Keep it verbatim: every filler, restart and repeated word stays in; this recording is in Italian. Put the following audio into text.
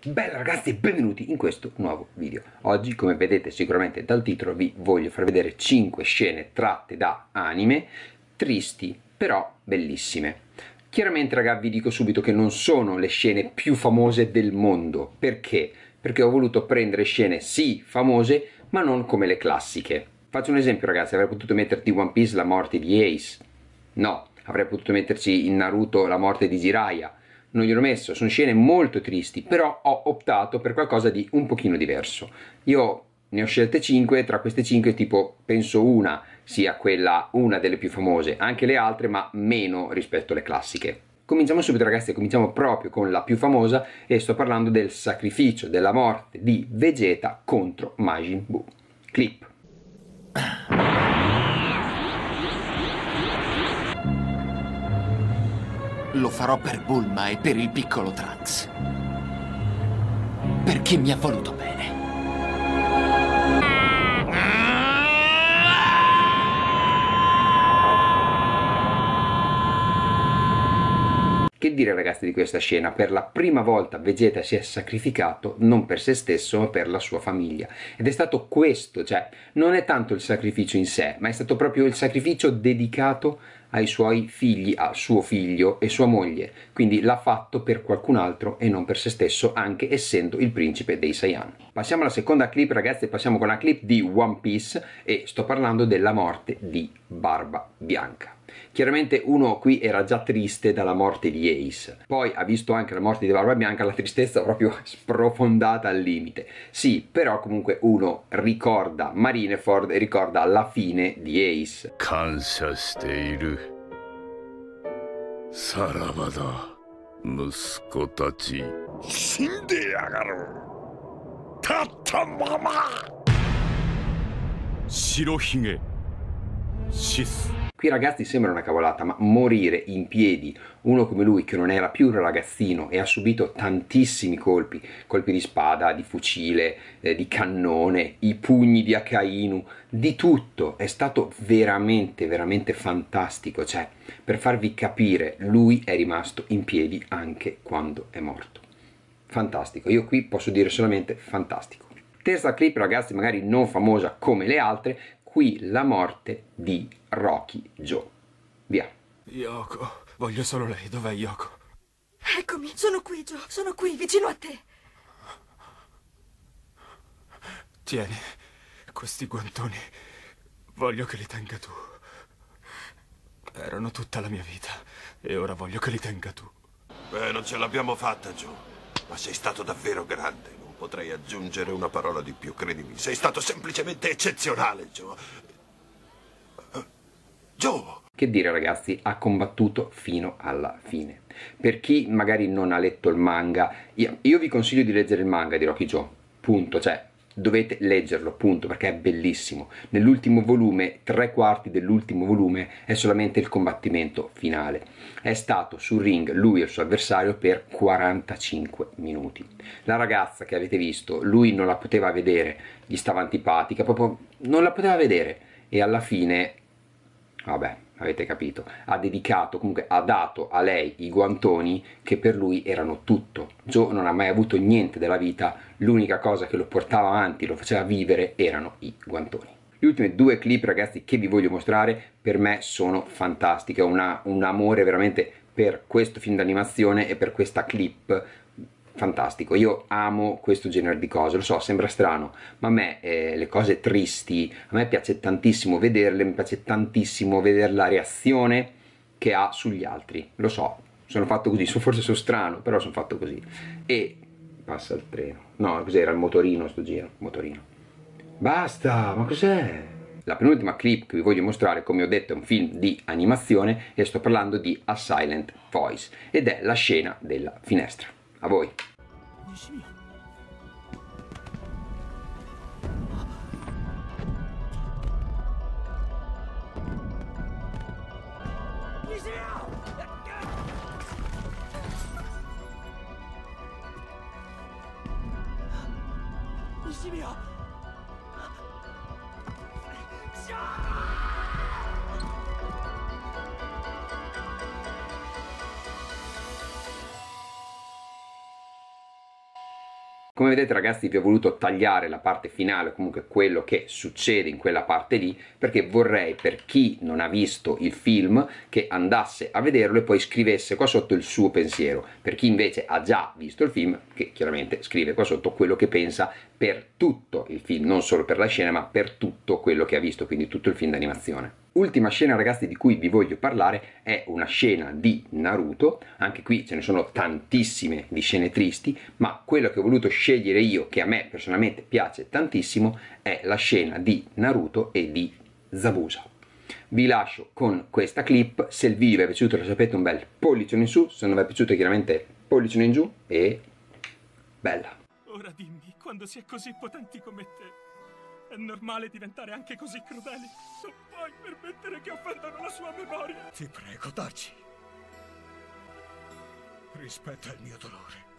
Bella ragazzi, benvenuti in questo nuovo video. Oggi, come vedete sicuramente dal titolo, vi voglio far vedere cinque scene tratte da anime, tristi però bellissime. Chiaramente raga, vi dico subito che non sono le scene più famose del mondo. Perché? Perché ho voluto prendere scene sì famose, ma non come le classiche. Faccio un esempio ragazzi, avrei potuto metterti One Piece la morte di Ace. No, avrei potuto metterci in Naruto la morte di Jiraiya. Non gliel'ho messo, sono scene molto tristi, però ho optato per qualcosa di un pochino diverso. Io ne ho scelte cinque, tra queste cinque tipo penso una sia quella, una delle più famose, anche le altre ma meno rispetto alle classiche. Cominciamo subito ragazzi, cominciamo proprio con la più famosa e sto parlando del sacrificio della morte di Vegeta contro Majin Buu. Clip. Lo farò per Bulma e per il piccolo Trunks. Per chi mi ha voluto bene. Che dire ragazzi di questa scena? Per la prima volta Vegeta si è sacrificato non per se stesso ma per la sua famiglia. Ed è stato questo, cioè non è tanto il sacrificio in sé, ma è stato proprio il sacrificio dedicato ai suoi figli, a suo figlio e sua moglie. Quindi l'ha fatto per qualcun altro e non per se stesso, anche essendo il principe dei Saiyan. Passiamo alla seconda clip ragazzi, passiamo con la clip di One Piece e sto parlando della morte di Barba Bianca. Chiaramente uno qui era già triste dalla morte di Ace, poi ha visto anche la morte di Barba Bianca, la tristezza proprio sprofondata al limite. Sì, però comunque uno ricorda Marineford e ricorda la fine di Ace. Kansha shiteiru. Sarabada, musuko tachi. Shinde yagaru. Tatta mama. Shirohige. Shisu. Qui ragazzi sembra una cavolata, ma morire in piedi, uno come lui che non era più un ragazzino e ha subito tantissimi colpi, colpi di spada, di fucile, eh, di cannone, i pugni di Akainu, di tutto, è stato veramente, veramente fantastico, cioè per farvi capire, lui è rimasto in piedi anche quando è morto. Fantastico, io qui posso dire solamente fantastico. Terza clip ragazzi, magari non famosa come le altre, qui la morte di Rocky Joe. Via. Yoko, voglio solo lei. Dov'è Yoko? Eccomi, sono qui Joe, sono qui, vicino a te. Tieni, questi guantoni. Voglio che li tenga tu. Erano tutta la mia vita e ora voglio che li tenga tu. Beh, non ce l'abbiamo fatta, Joe. Ma sei stato davvero grande. Non potrei aggiungere una parola di più, credimi. Sei stato semplicemente eccezionale, Joe. Uh, Joe! Che dire ragazzi, ha combattuto fino alla fine. Per chi magari non ha letto il manga, io, io vi consiglio di leggere il manga di Rocky Joe. Punto, cioè dovete leggerlo, punto, perché è bellissimo. Nell'ultimo volume, tre quarti dell'ultimo volume è solamente il combattimento finale. È stato sul ring lui e il suo avversario per quarantacinque minuti. La ragazza che avete visto, lui non la poteva vedere, gli stava antipatica, proprio non la poteva vedere e alla fine, vabbè, avete capito, ha dedicato, comunque ha dato a lei i guantoni che per lui erano tutto. Joe non ha mai avuto niente della vita, l'unica cosa che lo portava avanti, lo faceva vivere, erano i guantoni. Le ultime due clip ragazzi che vi voglio mostrare per me sono fantastiche, ho una, un amore veramente per questo film d'animazione e per questa clip fantastico. Io amo questo genere di cose, lo so, sembra strano, ma a me eh, le cose tristi, a me piace tantissimo vederle, mi piace tantissimo vedere la reazione che ha sugli altri, lo so, sono fatto così, forse sono strano, però sono fatto così. E passa il treno, no, cos'era il motorino sto giro, motorino. Basta, ma cos'è? La penultima clip che vi voglio mostrare, come ho detto, è un film di animazione e sto parlando di A Silent Voice ed è la scena della finestra. A voi. Come vedete ragazzi, vi ho voluto tagliare la parte finale, comunque quello che succede in quella parte lì, perché vorrei, per chi non ha visto il film, che andasse a vederlo e poi scrivesse qua sotto il suo pensiero. Per chi invece ha già visto il film, che chiaramente scrive qua sotto quello che pensa per tutto il film, non solo per la scena, ma per tutto quello che ha visto, quindi tutto il film d'animazione. Ultima scena ragazzi di cui vi voglio parlare è una scena di Naruto. Anche qui ce ne sono tantissime di scene tristi, ma quello che ho voluto scegliere io, che a me personalmente piace tantissimo, è la scena di Naruto e di Zabuza. Vi lascio con questa clip. Se il video vi è piaciuto, lo sapete, un bel pollicione in su, se non vi è piaciuto chiaramente pollicione in giù, e bella. Ora dimmi, quando si è così potenti come te, è normale diventare anche così crudeli? Non puoi permettere che offendano la sua memoria. Ti prego, taci. Rispetta il mio dolore.